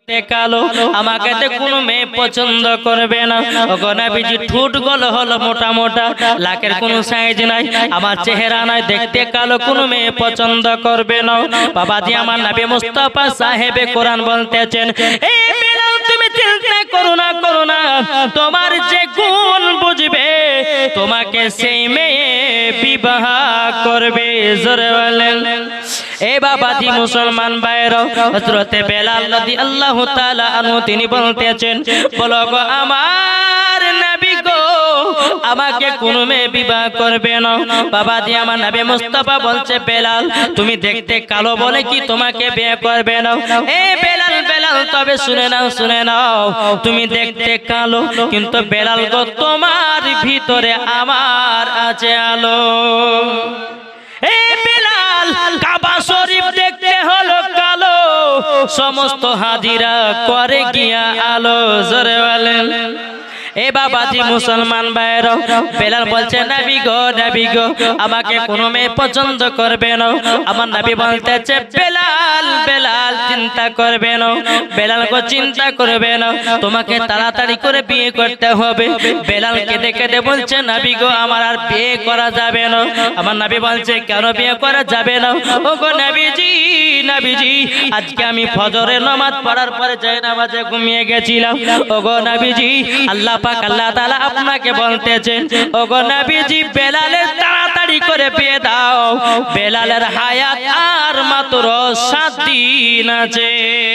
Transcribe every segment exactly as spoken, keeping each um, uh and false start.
দেখতে কালো, আমাকে তো কোনো মেয়ে পছন্দ করবে না। ওগো নবীজি ঠোঁট গুলো হলো মোটা মোটা, লাকের কোনো সাইজ নাই, আমার চেহারা নাই, দেখতে কালো, কোনো মেয়ে পছন্দ করবে না। বাবাজি আমার নবী মুস্তাফা সাহেবে কোরআন বলতেছেন, এ বেলাল তুমি চিন্তা করো না করো না, তোমার যে গুণ বুঝবে তোমাকে সেই মেয়ে বিবাহ করবে। জোরে বলেন। এ বাবাজি মুসলমান ভাইরা, হযরতে বেলাল রাদিয়াল্লাহু তাআলা আনহু তিনি বলতেছেন, বলো গো আমার নবী গো, আমাকে কোন মেয়ে বিবাহ করবে না। বাবাজি আমার নবী মুস্তাফা বলছে, বেলাল তুমি দেখতে কালো বলে কি তোমাকে বিয়ে করবে না? এ বেলাল বেলাল তবে শুনে নাও শুনে নাও, তুমি দেখতে কালো কিন্তু বেলাল গো তোমার ভিতরে আমার আছে আলো। এ বেলাল কাবা শরীফ দেখতে হলো কালো, সমস্ত হাজিরা করে গিয়া আলো। জোরে বলেন। এ বাবাজি মুসলমান ভাইরা, বেলাল বলছে নবী গো নবী গো, আমাকে কোনো মেয়ে পছন্দ করবে না। আমার নবী বলতেছে, বেলাল বেলাল চিন্তা করবে না, বেলাল গো চিন্তা করবে না, তোমাকে তাড়াতাড়ি করে বিয়ে করতে হবে। বেলাল কেঁদে কেঁদে বলছে, নবী গো আমার আর বিয়ে করা যাবে না। আমার নবী বলছে, কেন বিয়ে করা যাবে না? ও গো নবীজি নবীজি, আজকে আমি ফজরের নামাজ পড়ার পরে যায় নামাজে ঘুমিয়ে গেছিলাম। ও গো নবীজি, আল্লাহ পাক আল্লাহ তাআলা আপনাকে বলতেছেন, ও গো নবীজি বেলালের তাড়াতাড়ি করে বিয়ে দাও, বেলালের হায়াত আর মাত্র সাত দিন আছে।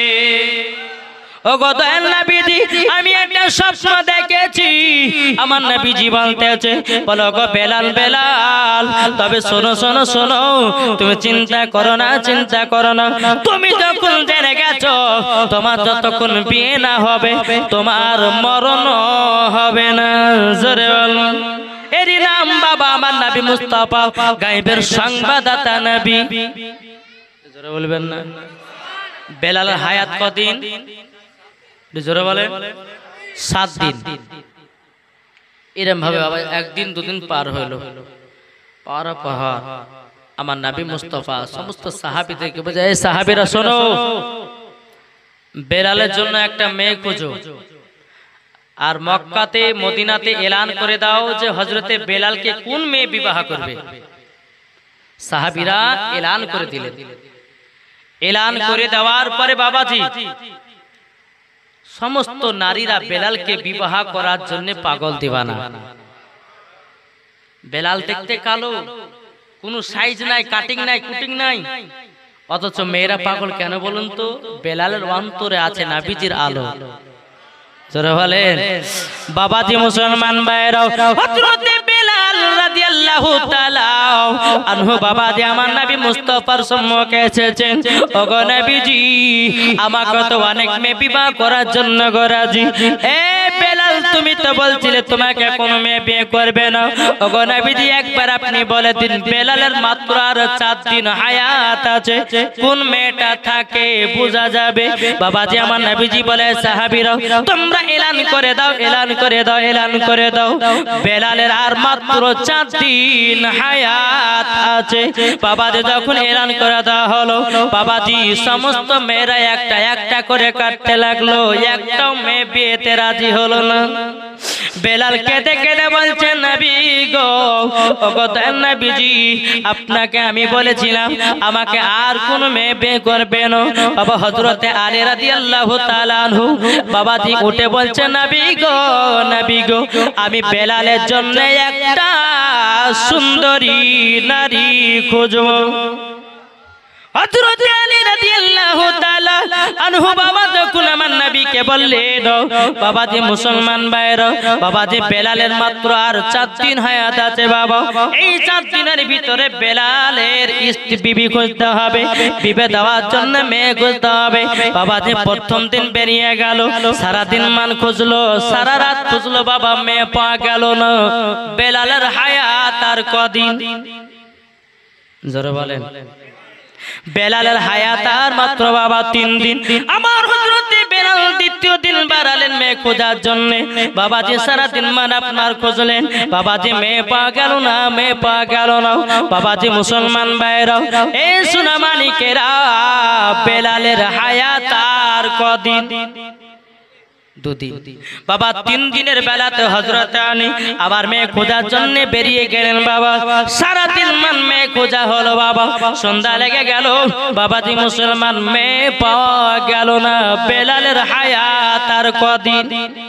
ও গো দয়াল নবীজি, আমি একটা স্বপ্ন দেখেছি। আমার নবীজি বলতেছে, বলো গো বেলাল বেলাল, তবে শোনো শোনো শোনো, তুমি চিন্তা করো না চিন্তা করো না, তুমি যখন জেনে গেছো তোমার যতক্ষণ বিয়ে না হবে তোমার মরণ হবে না। জোরে বলুন। এরই নাম বাবা আমার নবী মুস্তাফা, গায়েবের সংবাদদাতা নবী। জোরে বলবেন না। বেলালের হায়াত কদিন? জোরে বলেন। সাত দিন। এরকম ভাবে বাবা একদিন দুদিন পার হইলো, পার পাহাড় আমার নবী মুস্তাফা সমস্ত সাহাবীদেরকে বলে, এই সাহাবীরা শোনো, বেলালের জন্য একটা মেয়ে খোঁজো, আর মক্কাতে মদিনাতে এলান করে দাও যে হযরতে বেলালকে কোন মেয়ে বিবাহ করবে। সাহাবীরা এলান করে দিলেন। এলান করে দেওয়ার পরে বাবাজি সমস্ত নারীরা বেলালকে বিবাহ করার জন্য পাগল দিবানা। বেলাল দেখতে কালো, কোনো সাইজ নাই, কাটিং নাই, কুটিং নাই, অথচ মেয়েরা পাগল কেন বলুন তো? বেলালের অন্তরে আছে নবীজির আলো। জোরে বলেন। বাবাজি মুসলমান ভাইরা, হযরতে বেলাল রাদিয়াল্লাহু তাআলা আনহু বাবাজি আমার নবী মুস্তাফার সম্মুখে এসেছেন, ওগো নবীজি আমাকে তো অনেক মেয়ে বিবাহ করার জন্য গরাজি। এ বেলাল তুমি তো বলছিলে তোমাকে কোনো মেয়ে বিয়ে করবে না। ওগো নবীজি একবার আপনি বলে দিন, বেলালের মাত্র আর চার দিন হায়াত আছে, কোন মেয়েটা থাকে বোঝা যাবে। বাবাজি আমার নবীজি বলে, সাহাবীরা তোমরা এলান করে দাও এলান করে দাও এলান করে দাও, বেলালের আর মাত্র চার দিন হায়াত আছে। বাবাজি যখন এলান করে দেওয়া হলো, বাবাজি সমস্ত মেয়েরা একটা একটা করে কাটতে লাগলো, একটাও মেয়ে বিয়েতে রাজি হলো না। বেলাল কেঁদে কেঁদে বলছে, নবী গো, ওগো দয়াল নবীজি আপনাকে আমি বলেছিলাম আমাকে আর কোন মেয়ে বিয়ে করবে না। বাবা হযরতে আলী রাদিয়াল্লাহু তাআলা আনহু বাবাজি উঠে বলছে, নবী গো নবী গো, আমি বেলালের জন্য একটা সুন্দরী নারী খুঁজবো। হযরতে আলী রাদিয়াল্লাহু তাআলা আনহু বাবা যখন আমার নবীকে বললেন, বাবাজি মুসলমান ভাইরা, বাবাজি বেলালের মাত্র আর চার দিন হায়াত আছে বাবা, এই চার দিনের ভিতরে বেলালের স্ত্রী বিবি খুঁজতে হবে, বিবে দেওয়ার জন্য মেয়ে খুঁজতে হবে। বাবাজি প্রথম দিন বেরিয়ে গেল, সারা দিন মান খুঁজলো, সারা রাত খুঁজলো, বাবা মেয়ে পাওয়া গেল না। বেলালের হায়াত আর কদিন? জোরে বলেন। বেলালের হায়াত আর মাত্র বাবা তিন দিন। আমার হযরতে বেলাল দ্বিতীয় দিন বাড়ালেন মেয়ে খোঁজার জন্য বাবাজি সারাদিন মান আপনার খুঁজলেন বাবাজি মেয়ে পাওয়া গেল না মেয়ে পাওয়া গেল না বাবাজি মুসলমান ভাইরা এই সোনা মানিকেরা বেলালের হায়াত আর কদিন দুদিন বাবা তিন দিনের বেলাতে হযরত আলী আবার মেয়ে খোঁজার জন্য বেরিয়ে গেলেন বাবা সারা দিন মান মেয়ে খোঁজা হলো বাবা সন্ধ্যা লেগে গেল বাবাজি মুসলমান মেয়ে পাওয়া গেল না বেলালের হায়াত আর কদিন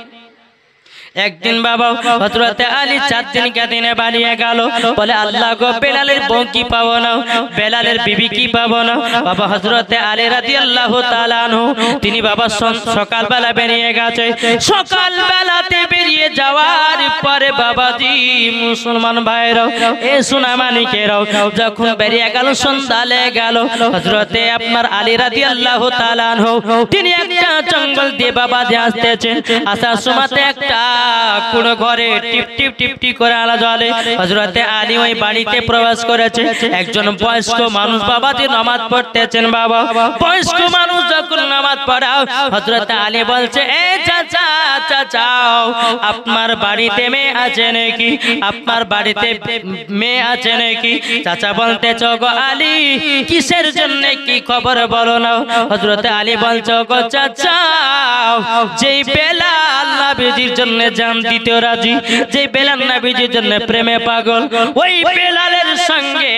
একদিন বাবা হযরত আলী চার দিন কে দিনে বানিয়ে গেল বলে আল্লাহ গো বেলালের বউ কি পাবো না বেলালের বিবি কি পাবো না বাবা হযরত আলী রাদিয়াল্লাহু তাআলা আনহু তিনি বাবা সকাল বেলা বেরিয়ে গেছে সকাল বেলাতে বেরিয়ে যাওয়ার পরে বাবাজি মুসলমান ভাইরা এ সোনা মানিকেরা যখন বেরিয়ে গেল সন্ধ্যা লেগে গেল হযরত আপনার আলী রাদিয়াল্লাহু তাআলা আনহু তিনি একটা জঙ্গল দিয়ে বাবাজি আসতেছেন আসার সময়তে একটা কোন ঘরে টিপ টিপ টিপ টিপ করে আলো জ্বলে হযরত আলী ওই বাড়িতে প্রবেশ করেছে একজন বয়স্ক মানুষ বাবাজি নামাজ পড়তেছেন বাবা বয়স্ক মানুষ যখন নামাজ পড়াও হযরত আলী বলছে এ চাচা চাচা আপনার বাড়িতে মেয়ে আছে নাকি আপনার বাড়িতে মেয়ে আছে নাকি চাচা বলতেছো গো আলী কিসের জন্য কি খবর বলো না হযরত আলী বলছো গো চাচা যেই বেলাল নবীজির জন্য জান দিতে রাজি যে বেলাল নবীজির জন্য প্রেমে পাগল ওই বেলালের সঙ্গে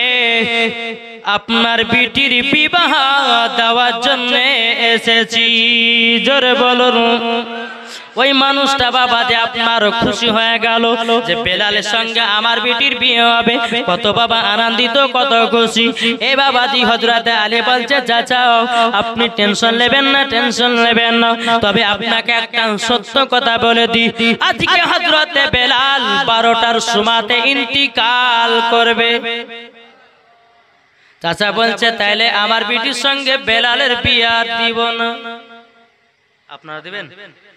আপনার বিটির বিবাহ দেওয়ার জন্য এসেছি জোরে বলুন ওই মানুষটা বাবা যে আপনার খুশি হয়ে গেল যে বেলালের সঙ্গে আমার বিটির বিয়ে হবে কত বাবা আনন্দিত কত খুশি এই বাবাজি হযরত আলী বলছে চাচা আপনি টেনশন নেবেন না টেনশন নেবেন না তবে আপনাকে একটা সত্য কথা বলে দিই আজকে হযরত বেলাল বারোটার সময়তে ইন্তিকাল করবে চাচা বলছে তাইলে আমার বিটির সঙ্গে বেলালের বিয়ে দিব না আপনারা দিবেন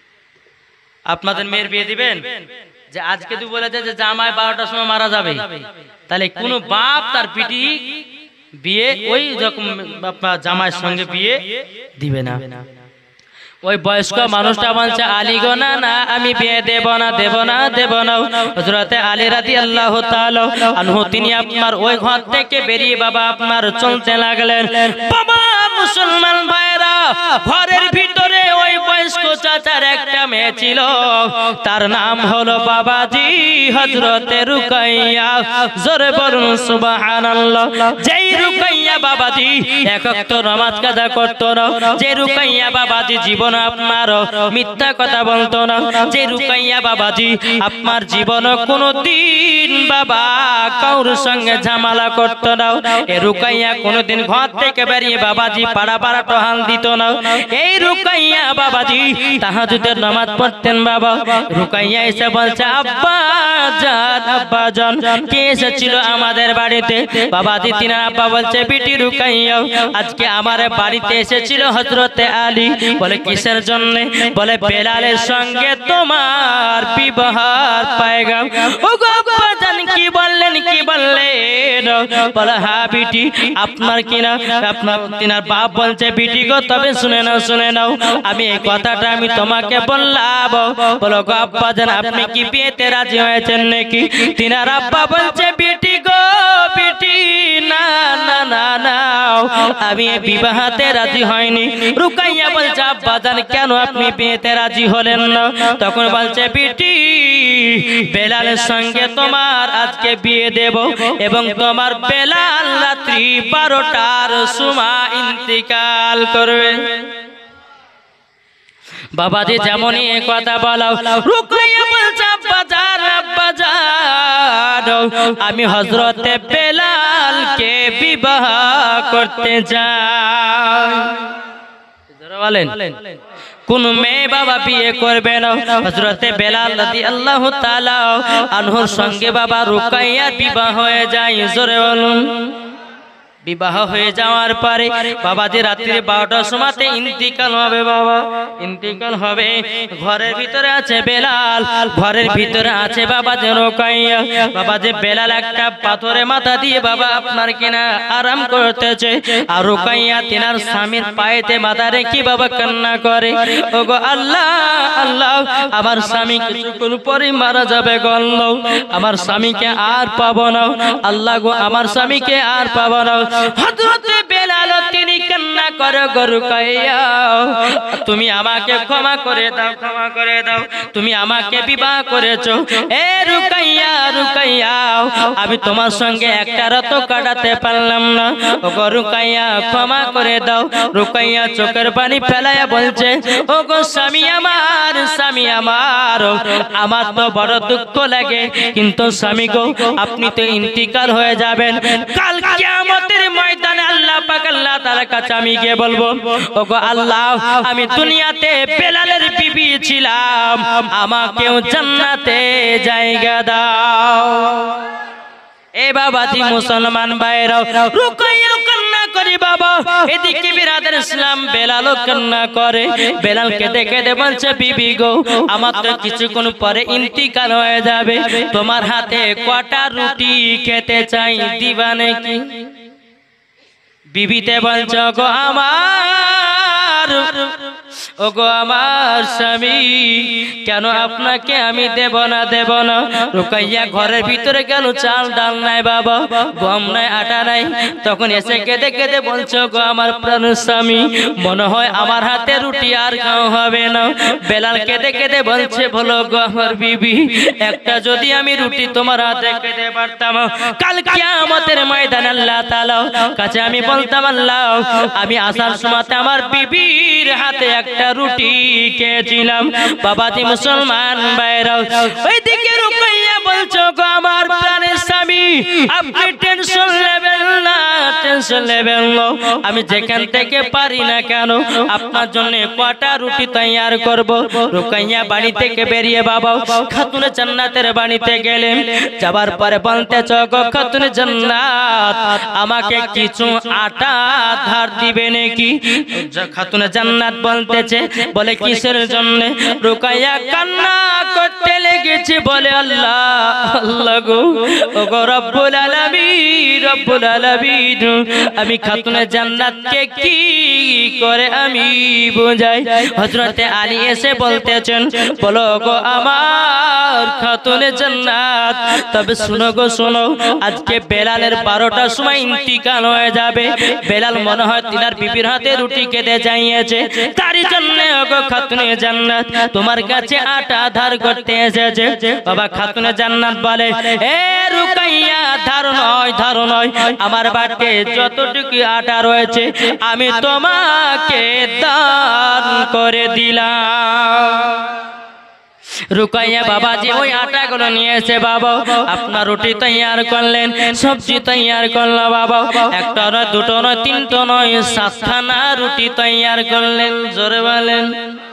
আপনাদের মেয়ের বিয়ে দিবেন যে আজকে তুই বলেছে যে জামাই বারোটার সময় মারা যাবে তাহলে কোন বাপ তার পিটি বিয়ে ওই যখন জামাইয়ের সঙ্গে বিয়ে দিবে না ওই বয়স্ক মানুষটা বলছে আলী গো না না আমি বিয়ে দেব না দেব না দেব না হযরত আলী রাদিয়াল্লাহু তাআলা আনহু তিনি আপনার ওই ঘর থেকে বেরিয়ে বাবা আপনার চলতে লাগলেন বাবা মুসলমান ভাইরা ঘরের ভিতরে ওই বয়স্ক চাচার একটা মেয়ে ছিল তার নাম হলো বাবাজি হযরত রুকাইয়া জোরে বলুন সুবহানাল্লাহ যেই রুকাইয়া বাবাজি এক ওয়াক্ত নামাজ কাজা করতো না যে রুকাইয়া বাবাজি জীবন আপনার মিথ্যা কথা বলতো না যে রুকাইয়া বাবাজি আপনার জীবন কোনদিন বাবা কাউর সঙ্গে ঝামেলা করতো না এই রুকাইয়া কোনদিন ঘর থেকে বেরিয়ে বাবাজি পাড়া পাড়া টহাল দিত না এই রুকাইয়া বাবাজি তাহাজ্জুদের নামাজ পড়তেন বাবা রুকাইয়া এসে বলছে আব্বা জান আব্বা জান কে এসেছিল আমাদের বাড়িতে বাবাজি তিন আব্বা বলছে বিটি রুকাইয়া আজকে আমার বাড়িতে এসেছিল হযরত আলী বলে কিসের জন্য বলে বেলালের সঙ্গে তোমার বিবাহের পয়গাম ও গো আব্বা জান কি বললেন কি বললেন বলে হ্যাঁ বিটি আপনার কিনা আপনার তিনার বাপ বলছে বিটি গো তবে শুনে নাও শুনে নাও আমি এই কথাটা আমি তোমাকে বললাম বলো গো আব্বা জান আপনি কি বিয়েতে রাজি হয়েছেন নাকি তিনার আব্বা বলছে বিটি গো বিটি না না না না আমি এই বিবাহতে রাজি হইনি রুকাইয়া বলছে আব্বা জান কেন আপনি বিয়েতে রাজি হলেন না তখন বলছে বিটি বেলালের সঙ্গে তোমার আজকে বিয়ে দেব এবং তোমার বেলাল রাত্রি বারোটার সময় ইন্তিকাল করবে বাবাজি যেমনই এই কথা বলাও রুকাইয়া বলছে আব্বা জান আব্বা জান আমি হযরত বেলালকে বিবাহ করতে চাই যারা বলেন কোন মেয়ে বাবা বিয়ে করবে না হযরত বেলাল রাদিয়াল্লাহু তাআলা আনহুর সঙ্গে বাবা রুকাইয়া বিবাহ হয়ে যায় জোরে বলুন বিবাহ হয়ে যাওয়ার পরে বাবাজি রাত্রি বারোটার সময়তে ইন্তিকাল হবে। বাবা ইন্তিকাল হবে, ঘরের ভিতরে আছে বেলাল, ঘরের ভিতরে আছে বাবাজি রোকাইয়া। বাবাজি বেলাল একটা পাথরে মাথা দিয়ে বাবা আপনার কিনা আরাম করতেছে, আর রোকাইয়া তিনার স্বামীর পায়েতে মাথা রেখে বাবা কান্না করে, ওগো আল্লাহ আল্লাহ আমার স্বামী কিছুক্ষণ পরে মারা যাবে গো আল্লাহ, আমার স্বামীকে আর পাবো না, আল্লাহ গো আমার স্বামীকে আর পাবো না। হযরত বেলাল তিনি কান্না করে গো রুকাইয়া, তুমি আমাকে ক্ষমা করে দাও, ক্ষমা করে দাও, তুমি আমাকে বিবাহ করেছো, এ রুকাইয়া রুকাইয়া আমি তোমার সঙ্গে একটা রাতও কাটাতে পারলাম না, ও গো রুকাইয়া ক্ষমা করে দাও। রুকাইয়া চোখের পানি ফেলাইয়া বলছে, ও গো স্বামী আমার, স্বামী আমার, আমার তো বড় দুঃখ লাগে, কিন্তু স্বামী গো আপনি তো ইন্তিকাল হয়ে যাবেন, কাল কিয়ামতের ময়দানে আল্লাহ পাক আল্লাহ তাআলার কাছে আমি গিয়ে বলবো, ওগো আল্লাহ আমি দুনিয়াতে বেলালের বিবি ছিলাম, আমাকেও জান্নাতে জায়গা দাও। এ বাবাজি মুসলমান ভাইরাও, রুকাইয়া কান্না করে বাবা, এদিকে বিরাদার ইসলাম বেলালও কান্না করে। বেলাল কেঁদে কেঁদে বলছে, বিবি গো আমার তো কিছুক্ষণ পরে ইন্তিকাল হয়ে যাবে, তোমার হাতে কটা রুটি খেতে চাই, দিবা নাকি? বিবিতে বলছ, গো আমার, ওগো আমার স্বামী, কেন আপনাকে আমি দেব না দেব না? রুকাইয়া ঘরের ভিতরে গেল, চাল ডাল নাই বাবা, গম নাই আটা নাই, তখন এসে কেঁদে কেঁদে বলছো, গো আমার প্রাণ স্বামী, মনে হয় আমার হাতে রুটি আর খাওয়া হবে না। বেলাল কেঁদে কেঁদে বলছে, বলো গো আমার বিবি, একটা যদি আমি রুটি তোমার হাতে খেতে পারতাম, কাল কিয়ামতের ময়দানে আল্লাহ তাআলার কাছে আমি বলতাম, আল্লাহ আমি আসার সময়তে আমার বিবির হাতে একটা রুটি খেয়েছিলাম। বাবাজি মুসলমান ভাইরা, ওইদিকে রুকাইয়া বলছো, গো আমার প্রাণের স্বামী আপনি টেনশন নেবেন না, টেনশন নেবেন না, আমি যেখান থেকে পারি না কেন আপনার জন্য কটা রুটি তৈয়ার করব। রুকাইয়া বাড়ি থেকে বেরিয়ে বাবা খাতুনে জান্নাতের বাড়িতে গেলেন, যাবার পরে বলতেছ, গো খাতুনে জান্নাত আমাকে কিছু আটা ধার দিবে নাকি? খাতুনে জান্নাত বলতেছে, বলে কিসের জন্য? রুকাইয়া কান্না করতে লেগেছে, বলে আল্লাহ আল্লাহ গো, ও গো রব্বুল আলামিন, রব্বুল আলামিন আমি খাতুনে জান্নাতকে কি করে আমি বোঝাই? হযরতে আলী এসে বলতেছেন, বলো গো আমার খাতুনে জান্নাত, তবে শুনো গো শোনো, আজকে বেলালের বারোটার সময় ইন্তিকাল হয়ে যাবে, বেলাল মনে হয় তিনার বিবির হাতে রুটি খেতে চাইছে, তারই জন্য গো খাতুনে জান্নাত তোমার কাছে আটা ধার করতে এসেছে। বাবা খাতুনে জান্নাত বলে, এ রুকাইয়া ধার নয়, ধার নয়, আমার বাড়িতে যতটুকু আটা রয়েছে আমি তোমাকে দান করে দিলাম। রুকাইয়া বাবাজি ওই আটাগুলো নিয়ে এসে বাবা আপনার রুটি তৈয়ার করলেন, সবজি তৈয়ার করলো বাবা, একটা নয়, দুটো নয়, তিনটো নয়, সাতখানা রুটি তৈয়ার করলেন। জোরে বলেন,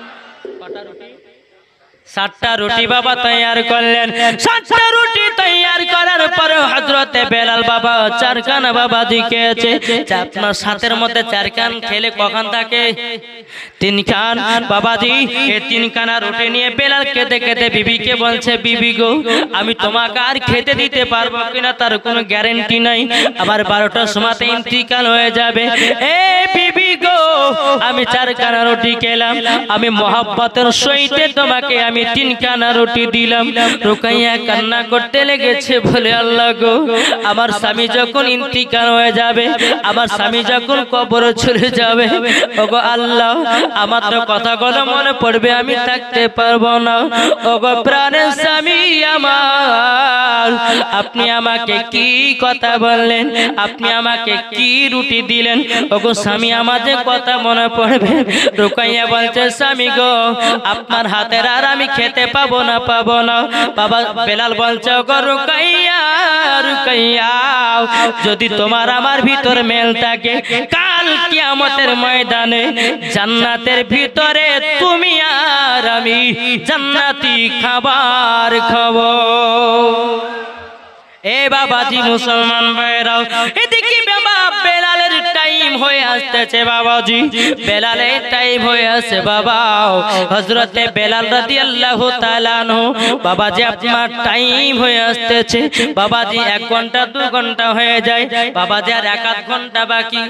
সাতটা রুটি বাবা তৈয়ার করলেন। সাতটা রুটি তৈয়ার করার পরে হযরতে বেলাল বাবা চারখানা বাবা দিকেছে, আপনার সাতের মধ্যে চারখান খেলে কখন থাকে? তিন খান বাবাজি। এই তিনখানা রুটি নিয়ে বেলাল কেঁদে কেঁদে বিবিকে বলছে, বিবি গো আমি তোমাকে আর খেতে দিতে পারবো কিনা তার কোনো গ্যারেন্টি নাই, আবার বারোটার সময়তে ইন্তিকাল হয়ে যাবে। এ বিবি গো আমি চারখানা রুটি খেলাম, আমি মহব্বতের সহিত তোমাকে আমি তিনখানা রুটি দিলাম। রুকাইয়া কান্না করতে লেগেছে, বলে আল্লাহ গো আমার স্বামী যখন ইন্তিকাল হয়ে যাবে, আমার স্বামী যখন কবরে চলে যাবে, ওগো আল্লাহ আমার তো কথাগুলো মনে পড়বে, আমি থাকতে পারবো না। ওগো প্রাণের স্বামী আমার, আপনি আমাকে কি কথা বললেন, আপনি আমাকে কি রুটি দিলেন, ওগো স্বামী আমার যে কথা মনে পড়বে। রুকাইয়া বলছে, স্বামী গো আপনার হাতের আর আমি খেতে পাবো না, পাবো না। বাবা বেলাল বলছে, ওগো রুকাইয়া রুকাইয়া যদি তোমার আমার ভিতর মেল থাকে, কাল কিয়ামতের ময়দানে জান্নাতের ভিতরে তুমি আর আমি জান্নাতি খাবার খাবো। এ বাবাজি মুসলমান ভাইরাও, এদিকে বাবা বেলালের টাইম হয়ে আসতেছে বাবাজি, বেলালের টাইম হয়ে আসে বাবা। হযরতে বেলাল রাদিয়াল্লাহু তাআলা আনহু বাবাজি আপনার টাইম হয়ে আসতেছে বাবাজি, এক ঘন্টা দু ঘন্টা হয়ে যায় বাবাজি, আর এক আধ ঘন্টা বাকি।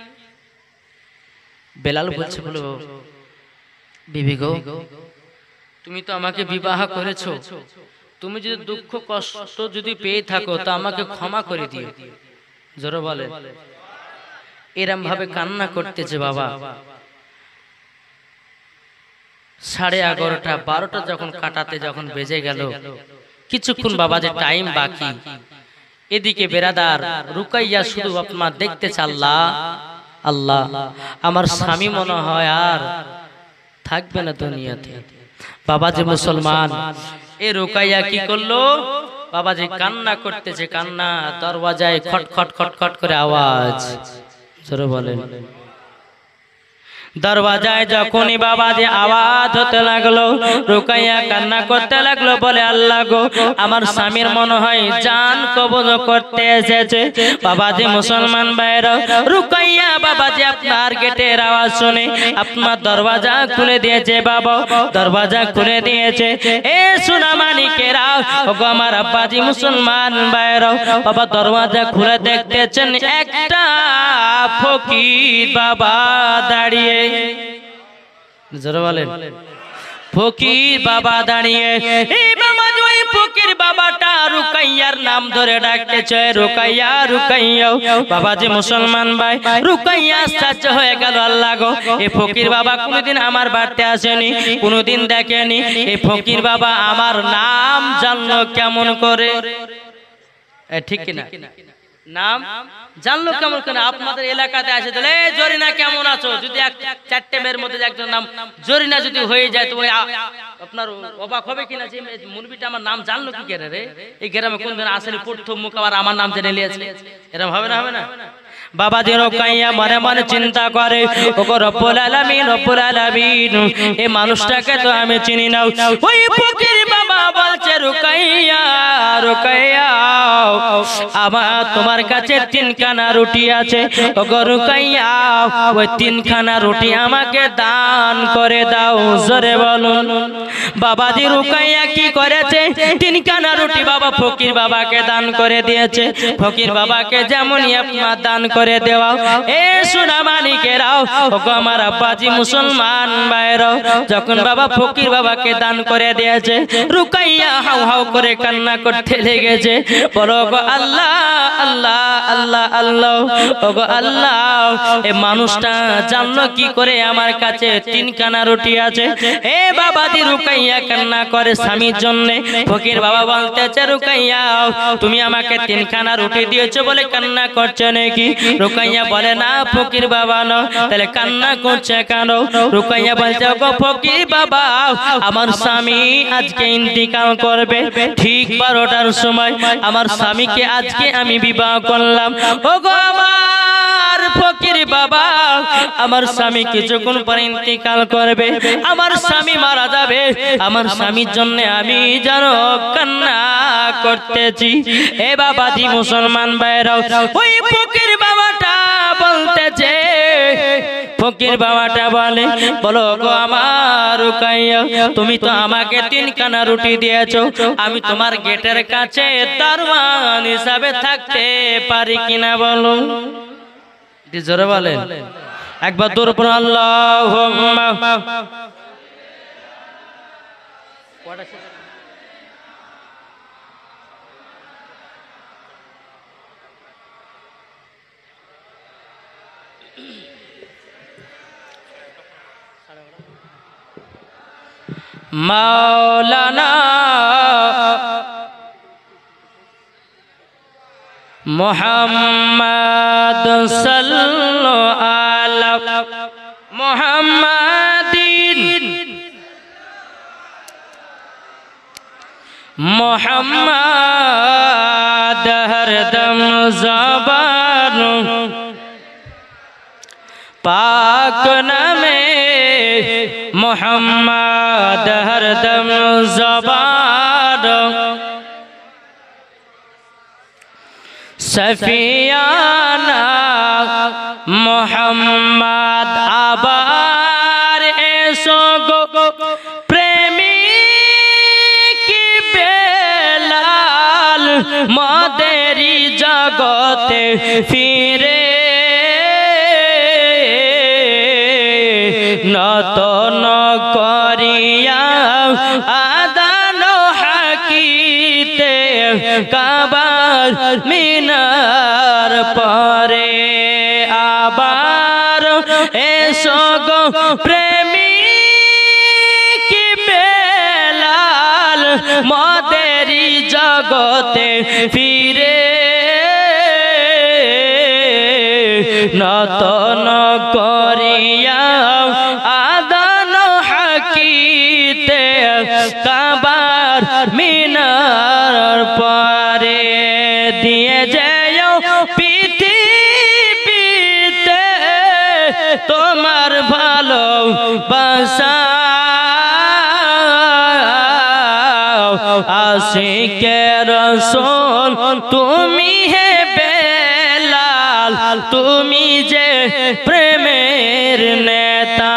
বেলাল বলছে, বলো বিবি গো, তুমি তো আমাকে বিবাহ করেছো, তুমি যদি দুঃখ কষ্ট যদি পেয়ে থাকো তো আমাকে ক্ষমা করে দিও। জোরে বলে। এরম ভাবে কান্না করতেছে বাবা। সাড়ে এগারোটা বারোটা যখন কাটাতে যখন বেজে গেল, কিছুক্ষণ বাবাজি টাইম বাকি। এদিকে বেরাদার রুকাইয়া শুধু আপনার দেখতেছে, আল্লাহ আল্লাহ, আমার স্বামী মনে হয় আর থাকবে না দুনিয়াতে। বাবাজি মুসলমান, এ রুকাইয়া কি করলো, বাবাজি কান্না করতেছে, কান্না, দরওয়াজায় খটখট খটখট করে আওয়াজ। জোরে বলেন। দরওয়াজায় যখনই বাবাজি আওয়াজ হতে লাগলো, রুকাইয়া কান্না করতে লাগলো, বলে আল্লাহ গো, আমার স্বামীর মনে হয় জান কবজ করতে এসেছে। বাবাজি মুসলমান ভাইরা, রুকাইয়া বাবাজি আপনার গেটের আওয়াজ শুনে আপনার দরওয়াজা খুলে দিয়েছে বাবা, দরওয়াজা খুলে দিয়েছে। এ সোনা মানিকেরা, ওগো আমার আব্বাজি মুসলমান ভাইরা, বাবা দরওয়াজা খুলে দেখতেছেন একটা ফকির বাবা দাঁড়িয়ে। জোরে বলেন। ফকির বাবা দাঁড়িয়ে। এই বাবা, ওই ফকির বাবাটা রুকাইয়ার নাম ধরে ডাকতেছে, রুকাইয়া রুকাইয়া। বাবাজি মুসলমান ভাই, রুকাইয়া আশ্চর্য হয়ে গেল, আল্লাহ গো, এই ফকির বাবা কোনোদিন আমার বাড়িতে আসেনি, কোনোদিন দেখেনি, এই ফকির বাবা আমার নাম জানলো কেমন করে? ঠিক কিনা? নাম জানলো কেমন করে? আপনাদের এলাকাতে আসে তাহলে জরিনা কেমন আছো, যদি এক চারটে মেয়ের মধ্যে একজন নাম জরিনা যদি হয়ে যায় তো ওই আপনার অবাক হবে কিনা, যে মুরবিটা আমার নাম জানলো কি করে রে, এই গ্রামে কোনদিন আসেনি, প্রথম মুখ আবার আমার নাম জেনে নিয়েছে, এরকম হবে না? হবে না? বাবাজি রুকাইয়া মনে মনে চিন্তা করে, ওগো রব্বুল আলামিন, রব্বুল আলামিন, এই মানুষটাকে তো আমি চিনি না। ওই ফকির বাবা বলছে, রুকাইয়া রুকাইয়া, আমার তোমার কাছে তিনখানা রুটি আছে, ওগো রুকাইয়া, ওই তিনখানা রুটি আমাকে দান করে দাও। জোরে বলুন। বাবাজি রুকাইয়া কি করেছে, তিনখানা রুটি বাবা ফকির বাবাকে দান করে দিয়েছে। ফকির বাবাকে যেমনই আপনার দান করে দেওয়া, এ সোনা মানিকেরাও, ওগো আমার আব্বাজি মুসলমান ভাইরাও, যখন বাবা ফকির বাবাকে দান করে দিয়েছে, রুকাইয়া হাউ হাউ করে কান্না করতে লেগেছে। বলো গো আল্লাহ আল্লাহ আল্লাহ আল্লাহ, ওগো আল্লাহ, এই মানুষটা জানলো কি করে আমার কাছে তিনখানা রুটি আছে? এ বাবাজি রুকাইয়া কান্না করে স্বামীর জন্য। ফকির বাবা বলতেছে, রুকাইয়া তুমি আমাকে তিনখানা রুটি দিয়েছো বলে কান্না করছো নাকি? রুকাইয়া বলে, না ফকির বাবা না। তাহলে কান্না করছে কেন? রুকাইয়া বলছে, ওগো ফকির বাবা, আমার স্বামী আজকে ইন্তিকাল করবে, ঠিক বারোটার সময় আমার স্বামীকে আজকে আমি বিবাহ করলাম। ওগো আমার ফকির বাবা, আমার স্বামী কিছুক্ষণ পরে ইন্তিকাল করবে, আমার স্বামী মারা যাবে, আমার স্বামীর জন্য আমি যেন কান্না করতেছি। এ বাবাজি মুসলমান ভাইরাও, ওই ফকির বাবাটা বলতেছে, ফকির বাবাটা বলে, বলো গো আমার রুকাইয়া, তুমি তো আমাকে তিনখানা রুটি দিয়েছো, আমি তোমার গেটের কাছে দারওয়ান হিসাবে থাকতে পারি কিনা বলো? জোরে বলেন একবার, দূর পর আল্লাহুম্মা। মাওলানা মুহাম্মদ সাল্লাল্লাহু আলা মুহাম্মাদিন মুহাম্মদ হরদম ज़बान पाक नामे मुहम्मद हरदम ज़बान সফিয়ানা মোহাম্মদ আবার এসো গো প্রেমিক বেলাল মদেরি জগতে ফিরে নতন করিয়া আদান হাকিতে কাবার মিনার পরে আবার এসো গো প্রেমিক বেলাল মদেরি জগতে ফিরে নতন করিয়া আদান হাকিতে কাবার মিনার পরে দিয়ে যাও পৃথিবীতে তোমার ভালো বাসা আশিকে রাসূল তুমি হে বেলাল তুমি যে প্রেমের নেতা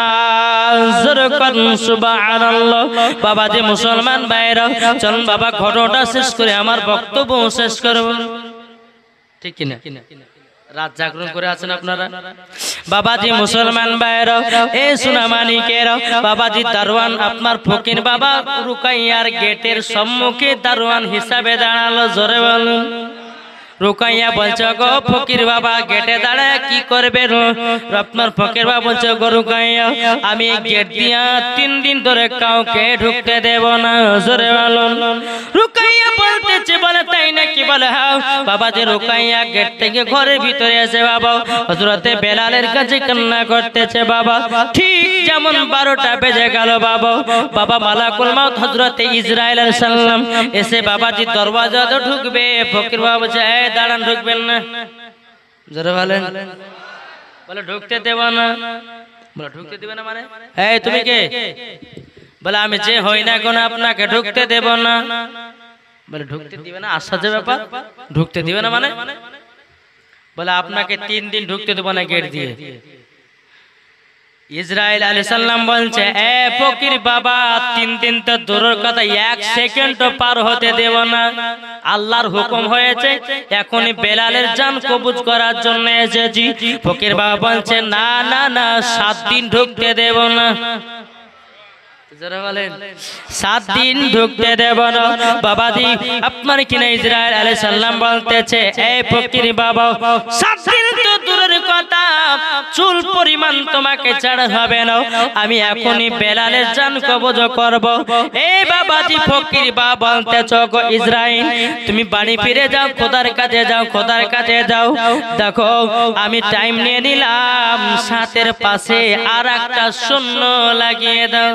সুবহানাল্লাহ। বাবা যে মুসলমান ভাইরা চলুন বাবা ঘটনাটা শেষ করে আমার বক্তব্য শেষ করব, ঠিক কিনা? রাত জাগরণ করে আছেন আপনারা বাবাজি মুসলমান ভাইরা এ সোনামানিকেরা বাবাজি দারওয়ান আপনার ফকির বাবা রুকাইয়ার গেটের সম্মুখে দারওয়ান হিসাবে দাঁড়ালো। জোরে বলুন। রুকাইয়া বলছে গো ফকির বাবা গেটে দাঁড়ায় কি করবে? আপনার ফকির বাবা বলছে গো রুকাইয়া আমি গেট দিয়া তিন দিন ধরে কাউকে ঢুকতে দেব না। জোরে বলুন। রুকাইয়া বলতেছে বলে তাই নাকি? বলে হ্যাঁ। বাবা যে রুকাইয়া গেট থেকে ঘরের ভিতরে এসে বাবা হযরতে বেলালের কাছে কান্না করতেছে। বাবা ঠিক যেমন বারোটা বেজে গেল বাবা বাবা মালাকুল মাউত হযরতে ইসরাইল আলাইহিস সালাম এসে বাবাজি দরওয়াজা তো ঢুকবে। ফকির বাবা বলছে এই দাঁড়ান, ঢুকবেন না। জোরে বলেন। বলে ঢুকতে দেব না। বলে ঢুকতে দিবে না মানে? এই তুমি কে? বলে আমি যে হই না কোন আপনাকে ঢুকতে দেব না। বলে ঢুকতে দিবে না? আশ্চর্য ব্যাপার, ঢুকতে দিবে না মানে? বলে আপনাকে তিন দিন ঢুকতে দেব না গেট দিয়ে। ইসরাইল আলাইহিস সালাম বলছে এ ফকির বাবা তিন দিন তো দূরের কথা এক সেকেন্ডও পার হতে দেব না। আল্লাহর হুকুম হয়েছে এখনই বেলালের জান কবজ করার জন্য এসেছি। ফকির বাবা বলছে না না না সাত দিন ঢুকতে দেব না। যারা বলেন সাত দিন ঢুকতে দেব না। বাবাজি আপনার কিনা ইসরাইল আলাইহিস সালাম বলতেছে এই ফকির বাবা সাত দিন তো দূরের কথা চুল পরিমাণ তোমাকে ছাড়া হবে না। আমি এখনই বেলালের জান কবজ করব। এই বাবাজি ফকির বাবা বলতেছো গো ইসরাইল তুমি বাড়ি ফিরে যাও, খোদার কাছে যাও, খোদার কাছে যাও। দেখো আমি টাইম নিয়ে নিলাম, সাতের পাশে আর একটা শূন্য লাগিয়ে দাও।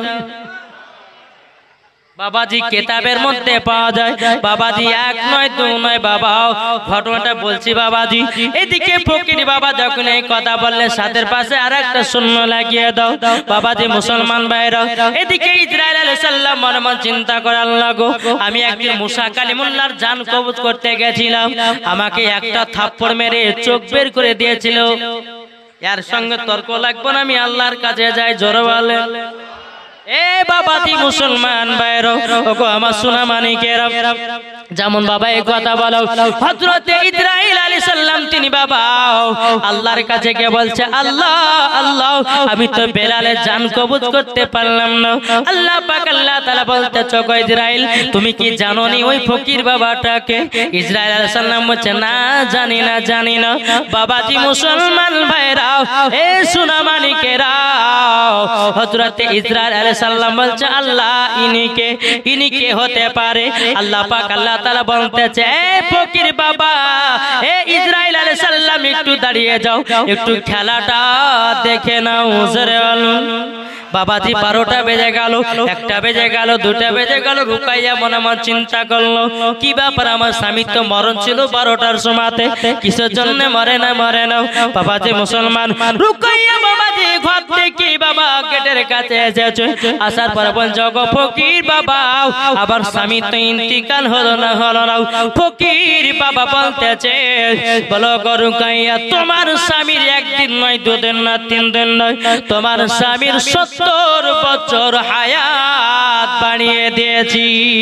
বাবাজি কিতাবের মধ্যে পাওয়া যায়। বাবাজি এক নয় দু নয় বাবা ঘটনাটা বলছি বাবাজি। এদিকে ফকির বাবা যখন এই কথা বললে সাতের পাশে আর একটা শূন্য লাগিয়ে দাও। বাবাজি মুসলমান ভাইরা এদিকে ইসরাইল আলাইহিস সালাম মনে মনে চিন্তা করে আল্লাহ গো আমি একদিন মুসা কালিমুল্লাহর জান কবজ করতে গেছিলাম, আমাকে একটা থাপ্পড় মেরে চোখ বের করে দিয়েছিল। এর সঙ্গে তর্ক লাগবে না, আমি আল্লাহর কাছে যাই। জোরে বলে এ বাবাজি মুসলমান ভাইরা ওগো আমার সোনামানিকেরা যেমন বাবা এই কথা বলো হযরতে ইসরাইল আলাইহিস সালাম তিনি বাবা আল্লাহর কাছে গিয়ে বলছে আল্লাহ আল্লাহ আমি তো বেলালের জান কবজ করতে পারলাম না। আল্লাহ পাক আল্লাহ তাআলা বলতেছে গো ইসরাইল তুমি কি জানো নি ওই ফকির বাবাটাকে? ইসরাইল আলাইহিস সালাম বলছে না জানি না জানি না। বাবাজি মুসলমান ভাইরা এ সোনামানিকেরা হযরতে ইসরাইল আলাইহিস সালাম বলছে আল্লাহ ইনিকে ইনিকে হতে পারে। আল্লাহ পাক আল্লাহ তাআলা বলতেছে এ ফকির বাবা এ ইসরাইল আলাইহিস সালাম একটু দাঁড়িয়ে যাও, একটু খেলাটা দেখে নাও। জোরে বলুন বাবাজি বারোটা বেজে গেল, একটা বেজে গেল, দুটা বেজে গেল। রুকাইয়া মনে মনে চিন্তা করলো কি ব্যাপার, আমার স্বামী তো মরণ ছিল বারোটার সময়তে, কিসের জন্য মরে না মরে না। বাবাজি মুসলমান রুকাইয়া বাবাজি ঘর থেকে বাবা গেটের কাছে এসেছে, আসার পর বলছে গো ফকির বাবা, আবার স্বামী তো ইন্তিকাল হলো না হলো না। ফকির বাবা বলতেছে বলো গো রুকাইয়া, তোমার স্বামীর একদিন নয় দুদিন না তিন দিন নয়, তোমার স্বামীর সত্তর বছর হায়াত বাড়িয়ে দিয়েছি।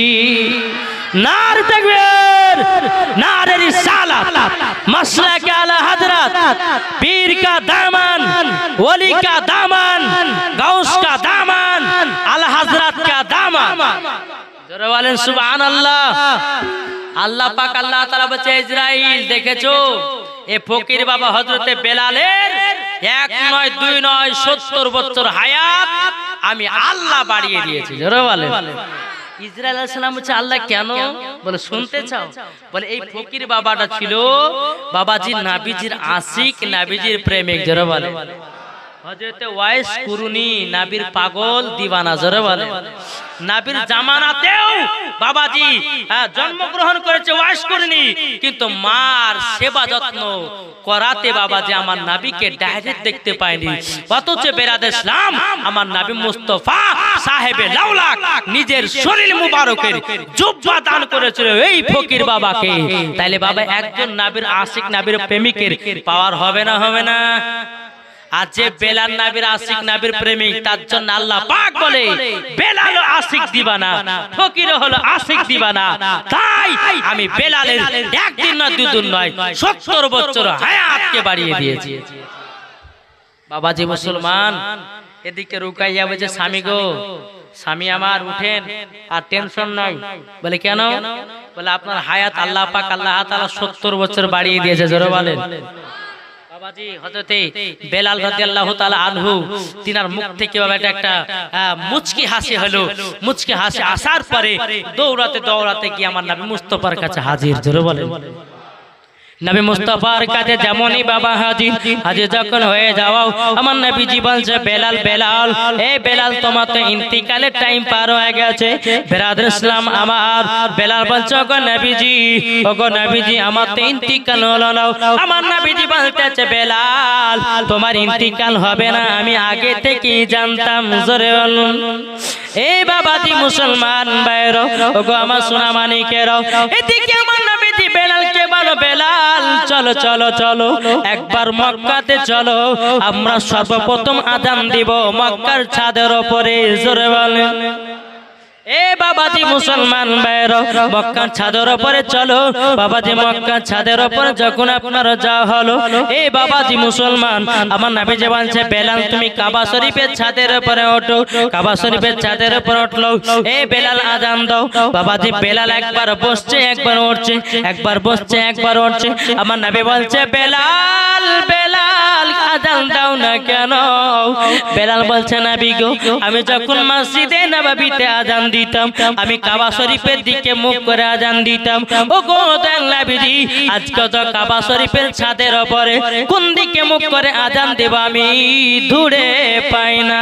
নার তাকবীর, নারে রিসালাত, মাসলাকে আলা হযরত, পীর का दामन, वली का दामन, गौस का दामन, आला हजरत का दामन। জোরে বলেন সুবহানাল্লাহ। আল্লাহ পাক আল্লাহ তাআলা বলছে ইসরাইল দেখেছো এ ফকির বাবা হযরতে বেলালের এক নয় দুই নয় সত্তর বছর হায়াত আমি আল্লাহ বাড়িয়ে দিয়েছি। জোরে বলেন। ইসরাইল আলাইহিস সালাম বলছে আল্লাহ কেন? বলে শুনতে চাও? বলে এই ফকির বাবাটা ছিল বাবাজির নাবিজির আশিক, নাবিজির প্রেমিক। জোরে বলে। হযরতে ওয়াইস কুরুনি নাবির পাগল দিওয়ানা। জোরে বলে। নাবির জামানাতেও বাবাজি জন্মগ্রহণ করেছে ওয়াইস কুরুনি, কিন্তু মার সেবা যত্ন করাতে বাবাজি আমার নবীকে ডাইরেক্ট দেখতে পায়নি। অথচ বেরাদে ইসলাম আমার নবী মুস্তাফা সাহেবে লাউলাক নিজের শরীর মুবারকের জুব্বা দান করেছিল এই ফকির বাবাকে। তাইলে বাবা একজন নবীর আশিক, নবীর প্রেমিকের পাওয়ার হবে না হবে না? আর যে বেলাল নবীর আশিক, নবীর প্রেমিক, তার জন্য আল্লাহ পাক বলে বেলাল আশিক দিবানা, ফকির হলো আশিক দিবানা। তাই আমি বেলালের একদিন না দুদিন নয় সত্তর বছর হায়াতকে বাড়িয়ে দিয়েছি। বাবাজি মুসলমান এদিকে রুকাইয়া বলছে স্বামী গো, স্বামী আমার উঠেন, আর টেনশন নয়। বলে কেন? বলে আপনার হায়াত আল্লাহ পাক আল্লাহ তাআলা সত্তর বছর বাড়িয়ে দিয়েছে। জোরে বলেন। বাবাজি হযরতে বেলাল রাদিয়াল্লাহু তাআলা আনহু তিনার মুখ থেকে বাবা একটা মুচকি হাসি হলো। মুচকি হাসি আসার পরে দৌড়াতে দৌড়াতে গিয়ে আমার নবী মুস্তাফার কাছে হাজির। জোরে বলেন। নবী মুস্তাফার কাছে যেমনই বাবা হাজির, হাজির যখন হয়ে যাও আমার নবীজি বলছে বেলাল বেলাল এ বেলাল তোমার তো ইন্তিকালের টাইম পার হয়ে গেছে। বেরাদর ইসলাম আমার বেলাল বলছে ওগো নবীজি, ওগো নবীজি আমার তো ইন্তিকাল হলো না। আমার নবীজি বলতেছে বেলাল তোমার ইন্তিকাল হবে না, আমি আগে থেকেই জানতাম। জোরে বলুন। এই বাবাজি মুসলমান ভাইরা, ওগো আমার সোনা মানিকেরা, এদিকে আমার নবীজি বেলালকে বলো বেলাল চলো চলো চলো একবার মক্কাতে চলো, আমরা সর্বপ্রথম আযান দিব মক্কার ছাদের উপরে। জোরে বলেন। এ বাবাজি মুসলমান ভাইরা, মক্কার ছাদের উপরে চলো। বাবাজি মক্কার ছাদের উপরে যখন আপনারা যাওয়া হলো, এ বাবাজি মুসলমান আমার নবীজি বলছে বেলাল তুমি কাবা শরীফের ছাদের উপরে ওঠো। কাবা শরীফের ছাদের উপরে উঠলো। এ বেলাল আযান দাও। বাবাজি বেলাল একবার বসছে একবার উঠছে, একবার বসছে একবার উঠছে। আমার নবী বলছে বেলাল বেলাল আযান দাও না কেন? বেলাল বলছে নবী গো, আমি যখন মসজিদে নববীতে আযান দিতাম, আমি কাবা শরীফের দিকে মুখ করে আযান দিতাম। ও গো নবীজি আজকে তো কাবা শরীফের ছাদের উপরে কোন দিকে মুখ করে আযান দেব আমি ধরে পাই না।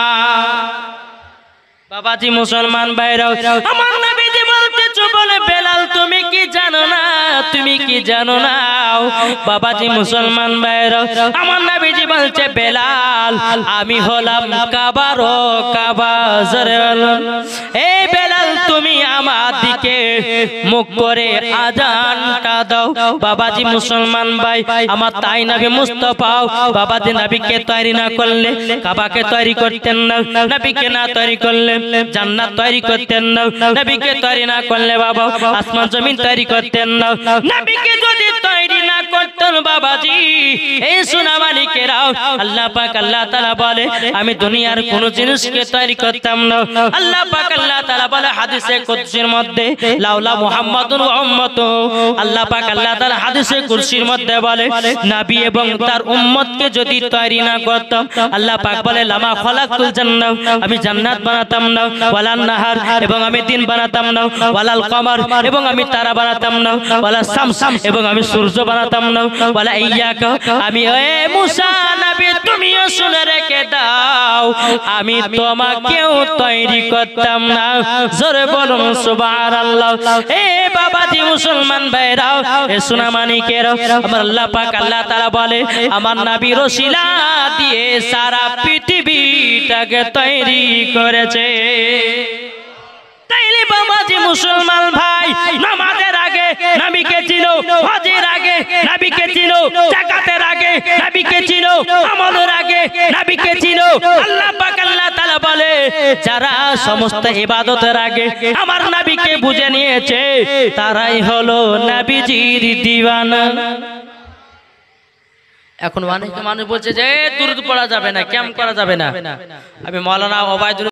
বাবাজি মুসলমান ভাইরা, আমার নবীজি বলতেছো বলে বেলাল তুমি কি জানো না, তুমি কি জানো না? বাবাজি মুসলমান ভাইরা, আমার নবীজি বলছে বেলাল আমি হলাম কাবার ও কাবা। জোরে বলুন। এই বেলাল তুমি আমার দিকে মুখ করে আযানটা দাও। বাবাজি মুসলমান ভাই আমার তাই নবী মুস্তাফা বাবাজি নবীকে তৈরি না করলে কাবাকে তৈরি করতেন না, নবীকে না তৈরি করলে জান্নাত তৈরি করতেন না, নবীকে তৈরি না করলে বাবা আসমান জমিন তৈরি করতেন না। নবীকে যদি তৈরি না করতেন বাবাজি এই সোনা মানিকেরাও আল্লাহ পাক আল্লাহ তাআলা বলে আমি দুনিয়ার কোন জিনিসকে তৈরি করতাম না। আল্লাহ পাক আল্লাহ তাআলা বলে হাদিসে কুদসির মধ্যে লাউলা মুহাম্মাদুর ওয়া উম্মতুহু আল্লাহ পাক আল্লাহ তাআলা হাদিসে কুরসির মধ্যে বলে নবী এবং তার উম্মতকে যদি তৈরি না করতাম আল্লাহ পাক বলে লামা খলাকতুল জান্নাহ আমি জান্নাত বানাতাম না ওয়ালান নাহার এবং আমি দিন বানাতাম না ওয়ালাল কমার এবং আমি তারা বানাতাম না ওয়ালা শামস এবং আমি সূর্য বানাতাম না ওয়ালা ইয়াকা আমি এ মুসা নবী তুমিও শুনে রেখে দাও আমি তোমাকেও তৈরি করতাম না জোরে বলুন সুবহানাল্লাহ। এ বাবাজি মুসলমান ভাইরা এ সোনা মানিকেরা আমার আল্লাহ পাক আল্লাহ তাআলা বলে আমার নবীর ওসিলা দিয়ে সারা পৃথিবীটাকে তৈরি করেছে। তাইলে বাবাজি মুসলমান ভাই নামাজের আগে নবীকে চিনো, হজের আগে নবীকে চিনো, যাকাতের আগে নবীকে চিনো, আমলের আগে নবীকে চিনো। আল্লাহ পাক আল্লাহ তাআলা বলে যারা সমস্ত ইবাদতের আগে আমার নবীকে বুঝে নিয়েছে তারাই হলো নবীজির দিওয়ানা। এখন অনেক মানুষ বলছে যে দুরূদ পড়া যাবে না, ক্যাম্প করা যাবে না। আমি মাওলানা ওবায়দুল